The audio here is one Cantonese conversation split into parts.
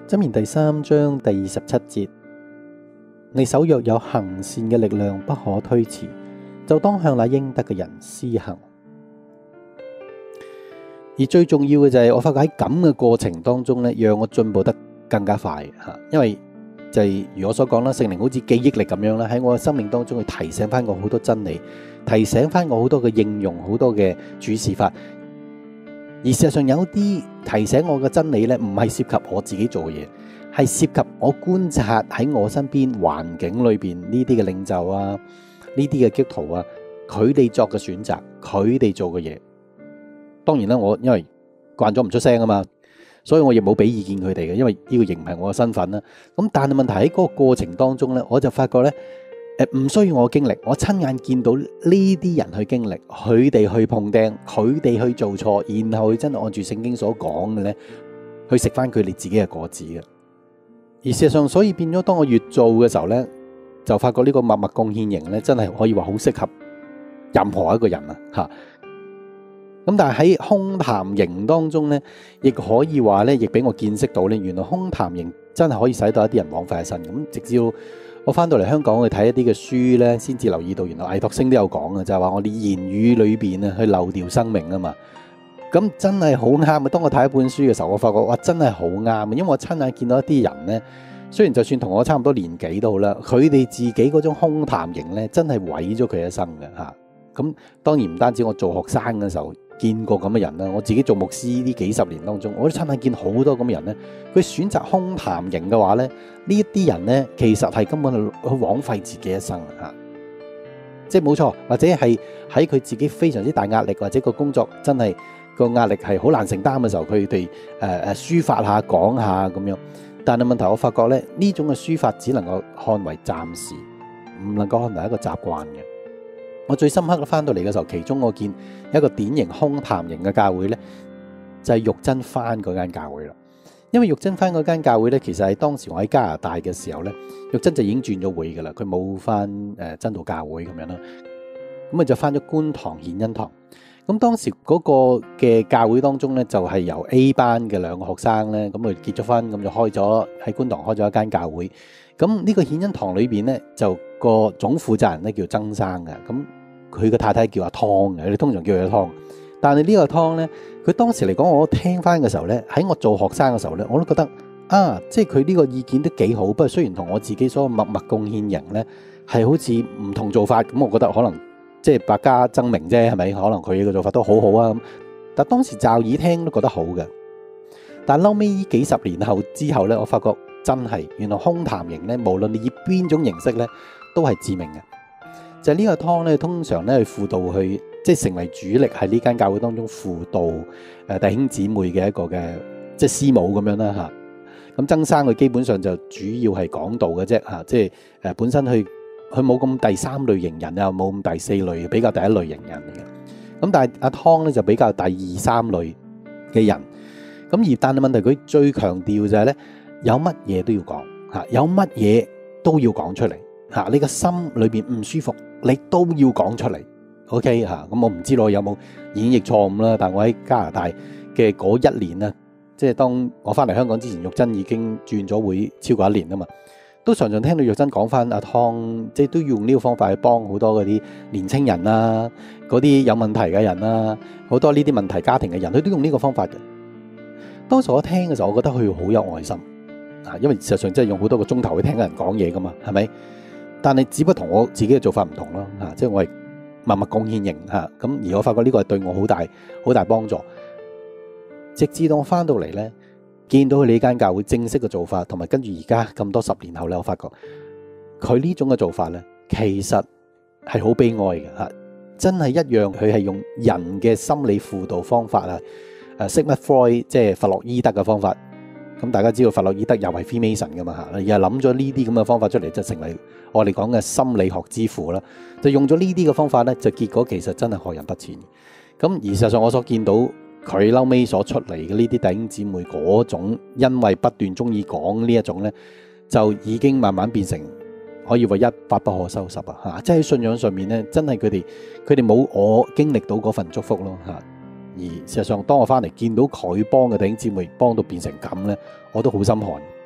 箴言第3章第27節，你手若有行善嘅力量，不可推辭，就當向那應得嘅人施行。而最重要嘅就係我發覺喺咁嘅過程當中咧，讓我進步得更加快吓，因為就係如我所講啦，聖靈好似記憶力咁樣啦，喺我嘅生命當中去提醒翻我好多真理，提醒翻我好多嘅應用，好多嘅處事法。而事實上有啲提醒我嘅真理咧，唔係涉及我自己做嘅嘢，係涉及我觀察喺我身邊環境裏邊呢啲嘅領袖啊，呢啲嘅基督徒啊，佢哋作嘅選擇，佢哋做嘅嘢。當然啦，我因為慣咗唔出聲啊嘛，所以我亦冇俾意見佢哋嘅，因為呢個亦唔係我嘅身份啦。咁但係問題喺嗰個過程當中咧，我就發覺咧，唔需要我經歷，我親眼見到呢啲人去經歷，佢哋去碰釘，佢哋去做錯，然後佢真係按住聖經所講嘅咧，去食翻佢哋自己嘅果子嘅。而事實上，所以變咗當我越做嘅時候咧，就發覺呢個默默貢獻型咧，真係可以話好適合任何一個人啊吓。咁但係喺空談型當中咧，亦可以話咧，亦俾我見識到咧，原來空談型真係可以使到一啲人枉費一生。咁直至我翻到嚟香港去睇一啲嘅書咧，先至留意到原來艾托星都有講嘅，就係話我哋言語裏邊啊，去流掉生命啊嘛。咁真係好啱啊！當我睇一本書嘅時候，我發覺哇，真係好啱啊！因為我親眼見到一啲人咧，雖然就算同我差唔多年紀都好啦，佢哋自己嗰種空談型咧，真係毀咗佢一生嘅嚇。咁當然唔單止我做學生嘅時候見過咁嘅人啦，我自己做牧師呢幾十年當中，我都親眼見好多咁嘅人咧。佢選擇空談型嘅話咧，呢一啲人咧，其實係根本係去枉費自己一生嚇。即係冇錯，或者係喺佢自己非常之大壓力，或者個工作真係個壓力係好難承擔嘅時候，佢哋抒發下講下咁樣。但係問題我發覺咧，呢種嘅抒發只能夠看為暫時，唔能夠看為一個習慣嘅。我最深刻翻到嚟嘅時候，其中我見一個典型空談型嘅教會咧，就係玉珍翻嗰間教會啦。因為玉珍翻嗰間教會咧，其實係當時我喺加拿大嘅時候咧，玉珍就已經轉咗會噶啦，佢冇翻真道教會咁樣啦。咁啊就翻咗觀塘顯恩堂。咁當時嗰個嘅教會當中咧，就係由 A 班嘅兩個學生咧，咁佢結咗婚，咁就開咗喺觀塘開咗一間教會。咁呢個顯恩堂裏邊咧，就個總負責人咧叫曾生嘅，咁佢嘅太太叫阿湯嘅，佢哋通常叫佢阿湯。但係呢個湯咧，佢當時嚟講，我聽翻嘅時候咧，喺我做學生嘅時候咧，我都覺得啊，即係佢呢個意見都幾好。不過雖然同我自己所默默貢獻型咧係好似唔同做法，咁我覺得可能即係百家爭鳴啫，係咪？可能佢嘅做法都好好啊咁。但當時驟耳聽都覺得好嘅。但後尾幾十年後之後咧，我發覺真係原來空談型咧，無論你以邊種形式咧，都係致命嘅。就係呢個湯咧，通常咧去輔導去，即係成為主力喺呢間教會當中輔導弟兄姊妹嘅一個嘅即係師母咁樣啦嚇。咁曾生佢基本上就主要係講道嘅啫嚇，即係本身佢冇咁第三類型人，又冇咁第四類，比較第一類型人嚟嘅。咁但係阿湯咧就比較第二三類嘅人。咁但係問題佢最強調就係咧，有乜嘢都要講嚇，有乜嘢都要講出嚟嚇。你個心裏邊唔舒服，你都要講出嚟。OK 嚇，咁我唔知道有冇演繹錯誤啦。但我喺加拿大嘅嗰一年咧，即係當我翻嚟香港之前，玉珍已經轉咗會超過1年啊嘛，都常常聽到玉珍講翻阿湯，即係都用呢個方法去幫好多嗰啲年青人啊，嗰啲有問題嘅人啊，好多呢啲問題家庭嘅人，佢都用呢個方法嘅。當時我聽嘅時候，我覺得佢好有愛心啊，因為事實上真係用好多個鐘頭去聽人講嘢噶嘛，係咪？但係只不過同我自己嘅做法唔同咯嚇，即係我係默默貢獻型嚇，咁而我發覺呢個係對我好大幫助。直至到我翻到嚟咧，見到佢呢間教會正式嘅做法，同埋跟住而家咁多10年後咧，我發覺佢呢種嘅做法咧，其實係好悲哀嘅嚇，真係一樣，佢係用人嘅心理輔導方法啊。Sigmund Freud 即係弗洛伊德嘅方法，咁大家知道弗洛伊德又係 Freemason 噶嘛嚇，又諗咗呢啲咁嘅方法出嚟，就成為我哋講嘅心理學之父啦。就用咗呢啲嘅方法咧，就結果其實真係害人不淺。咁而事實上我所見到佢後尾所出嚟嘅呢啲弟兄姊妹嗰種，因為不斷中意講呢一種咧，就已經慢慢變成可以話一發不可收拾啊嚇！即係喺信仰上面咧，真係佢哋冇我經歷到嗰份祝福咯嚇。而事實上，當我翻嚟見到佢幫嘅弟兄姊妹幫到變成咁咧，我都好心寒。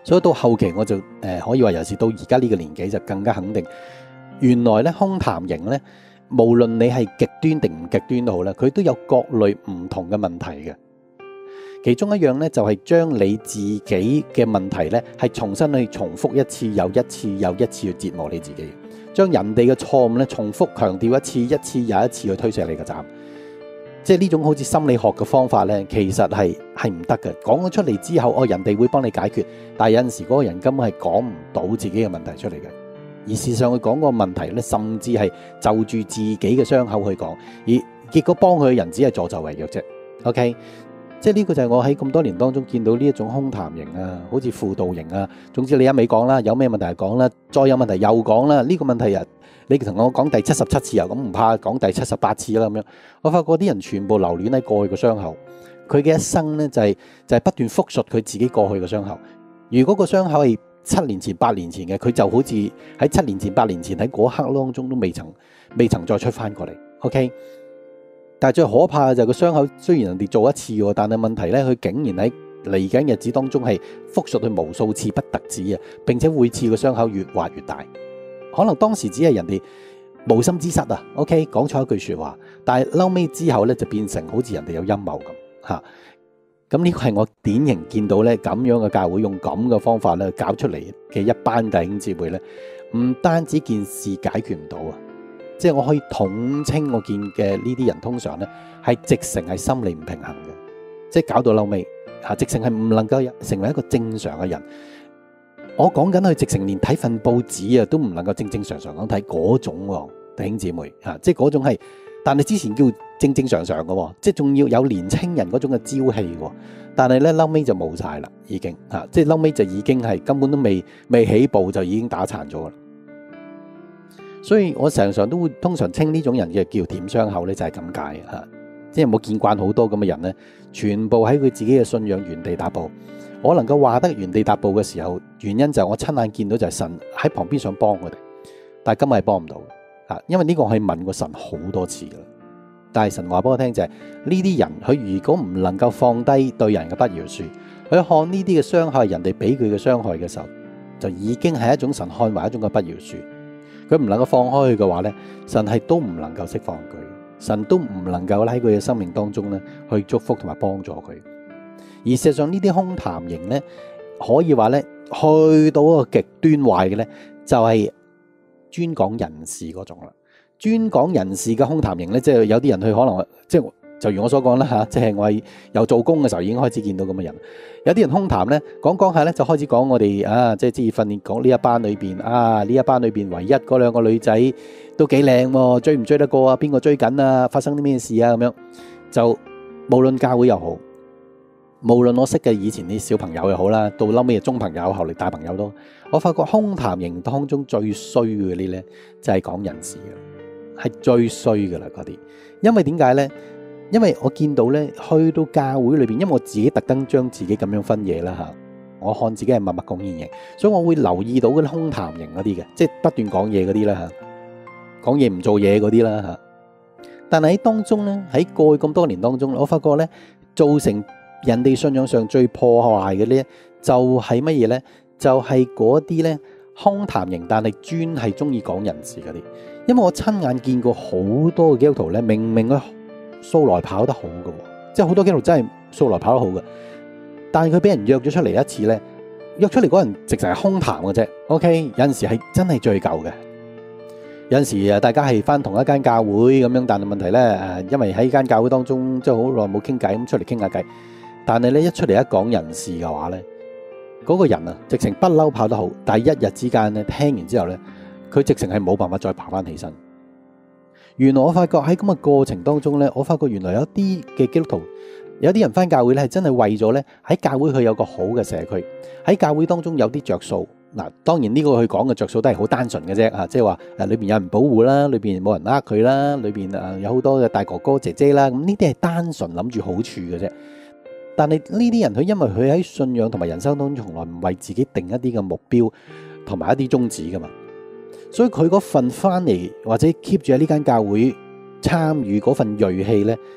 所以到後期我就可以話，尤其是到而家呢個年紀就更加肯定，原來咧空談型咧，無論你係極端定唔極端都好咧，佢都有各類唔同嘅問題嘅。其中一樣咧就係將你自己嘅問題咧係重新去重複一次又一次又一次去折磨你自己，將人哋嘅錯誤咧重複強調一次一次又一次去推卸你個責。即係呢種好似心理學嘅方法呢，其實係唔得嘅。講咗出嚟之後，人哋會幫你解決，但係有陣時嗰個人根本係講唔到自己嘅問題出嚟嘅。而事實上佢講個問題呢，甚至係就住自己嘅傷口去講，而結果幫佢嘅人只係助紂為虐啫。OK， 即係呢個就係我喺咁多年當中見到呢一種空談型啊，好似輔導型啊。總之你一味講啦，有咩問題就講啦，再有問題又講啦。呢個問題你同我講第77次啊，咁唔怕講第78次啦咁樣。我發覺啲人全部留戀喺過去嘅傷口，佢嘅一生呢，就係不斷複述佢自己過去嘅傷口。如果個傷口係7年前、8年前嘅，佢就好似喺7年前、8年前喺嗰刻當中都未曾再出翻過嚟。OK， 但係最可怕嘅就係個傷口雖然人哋做一次喎，但係問題呢，佢竟然喺嚟緊日子當中係複述佢無數次不特止啊，並且每次個傷口越挖越大。可能當時只係人哋無心之失啊 ，OK， 講錯一句說話，但係嬲尾之後咧就變成好似人哋有陰謀咁吓。咁呢個係我典型見到咧咁樣嘅教會用咁嘅方法咧搞出嚟嘅一班弟兄姊妹咧，唔單止件事解決唔到啊，即係我可以統稱我見嘅呢啲人通常咧係直成係心理唔平衡嘅，即係搞到嬲尾吓，直成係唔能夠成為一個正常嘅人。我講緊佢直成連睇份報紙啊，都唔能夠正常咁睇嗰種弟兄姊妹吓，即係嗰種係，但係之前叫正常嘅，即係仲要有年青人嗰種嘅朝氣，但係咧嬲尾就冇晒啦，已經吓，即係嬲尾就已經係根本都未起步就已經打殘咗啦。所以我常都會通常稱呢種人嘅叫舔傷口咧，就係咁解吓，即係冇見慣好多咁嘅人咧，全部喺佢自己嘅信仰原地踏步。我能夠話得原地踏步嘅時候，原因就係我親眼見到就係神喺旁邊想幫我哋，但係今日係幫唔到啊！因為呢個我係問過神好多次噶啦，但係神話俾我聽就係呢啲人，佢如果唔能夠放低對人嘅不饒恕，佢看呢啲嘅傷害係人哋俾佢嘅傷害嘅時候，就已經係一種神看為一種嘅不饒恕。佢唔能夠放開佢嘅話呢，神係都唔能夠釋放佢，神都唔能夠喺佢嘅生命當中呢去祝福同埋幫助佢。而事實上呢啲空談型呢，可以話呢，去到一個極端壞嘅呢，就係專講人事嗰種啦。專講人事嘅空談型呢，即係有啲人去可能即係就如我所講啦嚇，即係我係由做工嘅時候已經開始見到咁嘅人。有啲人空談呢，講下呢，就開始講我哋即係職業訓練講呢一班裏邊呢一班裏邊唯一嗰兩個女仔都幾靚喎，追唔追得過啊？邊個追緊啊？發生啲咩事啊？咁樣就無論教會又好。無論我識嘅以前啲小朋友又好啦，到嬲尾嘅中朋友，後嚟大朋友都，我發覺空談型當中最衰嘅啲呢，就係講人事嘅，係最衰嘅啦嗰啲。因為點解呢？因為我見到呢，去到教會裏邊，因為我自己特登將自己咁樣分嘢啦嚇，我看自己係默默貢獻型，所以我會留意到嗰啲空談型嗰啲嘅，即係不斷講嘢嗰啲啦嚇，講嘢唔做嘢嗰啲啦嚇。但係喺當中呢，喺過去咁多年當中，我發覺呢，造成人哋信仰上最破壞嘅呢，就係乜嘢呢？就係嗰啲呢空談型，但係專係中意講人事嗰啲。因為我親眼見過好多嘅基督徒呢，明明佢素來跑得好嘅，即係好多基督徒真係素來跑得好嘅，但係佢俾人約咗出嚟一次呢，約出嚟嗰人直情係空談嘅啫。OK， 有陣時係真係最舊嘅。有陣時大家係返同一間教會咁樣，但係問題呢，因為喺間教會當中即係好耐冇傾偈，咁出嚟傾下偈。但係咧一出嚟一講人事嘅話咧，嗰個人啊，直情不嬲跑得好，但係一日之間咧聽完之後咧，佢直情係冇辦法再爬翻起身。原來我發覺喺咁嘅過程當中咧，我發覺原來有啲嘅基督徒，有啲人翻教會咧係真係為咗咧喺教會佢有個好嘅社區，喺教會當中有啲着數。嗱，當然呢個佢講嘅着數都係好單純嘅啫嚇，即係話裏邊有人保護啦，裏邊冇人呃佢啦，裏邊有好多嘅大哥哥姐姐啦，咁呢啲係單純諗住好處嘅啫。但係呢啲人佢因為佢喺信仰同埋人生當中從來唔為自己定一啲嘅目標同埋一啲宗旨噶嘛，所以佢嗰份翻嚟或者 keep 住喺呢間教會參與嗰份銳氣呢，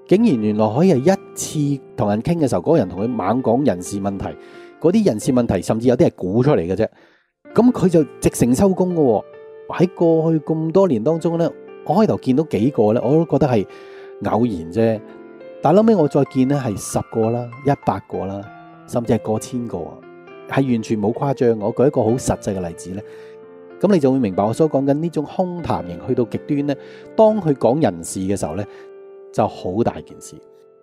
竟然原來可以係一次同人傾嘅時候，嗰個人同佢猛講人事問題，嗰啲人事問題甚至有啲係估出嚟嘅啫。咁佢就直成收工嘅。喺過去咁多年當中呢，我開頭見到幾個呢，我都覺得係偶然啫。但係後尾我再見呢，係10個啦、100個啦，甚至係過千個，係完全冇誇張。我舉一個好實際嘅例子呢，咁你就會明白我所講緊呢種空談型去到極端呢，當佢講人事嘅時候呢，就好大件事。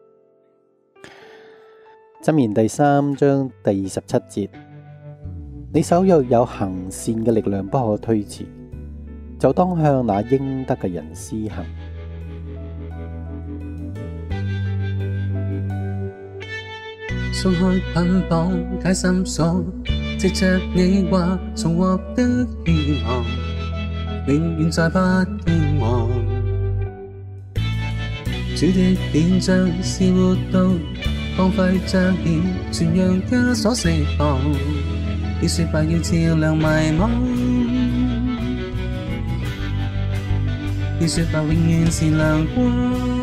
箴言第3章第27節，你手若有行善嘅力量不可推辭，就當向那應得嘅人施行。 鬆開捆綁解心鎖，藉着你話重獲得希望，永遠再不驚惶。主的典章是活道，光輝彰顯，傳揚枷鎖釋放。要說白要照亮迷惘，要說白永遠是亮光。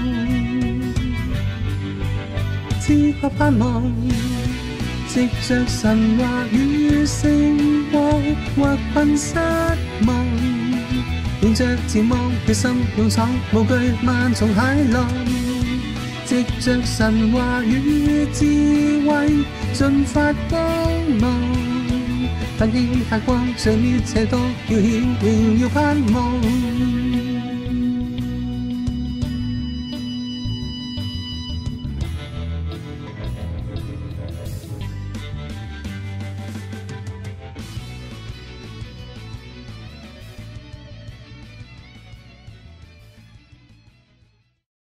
只可盼望，藉着神話與勝過或困失望，迎着前望，決心勇闖，無懼萬重駭浪。藉着神話與智慧，盡發光芒，奮起發光，除滅邪惡，要顯榮耀盼望。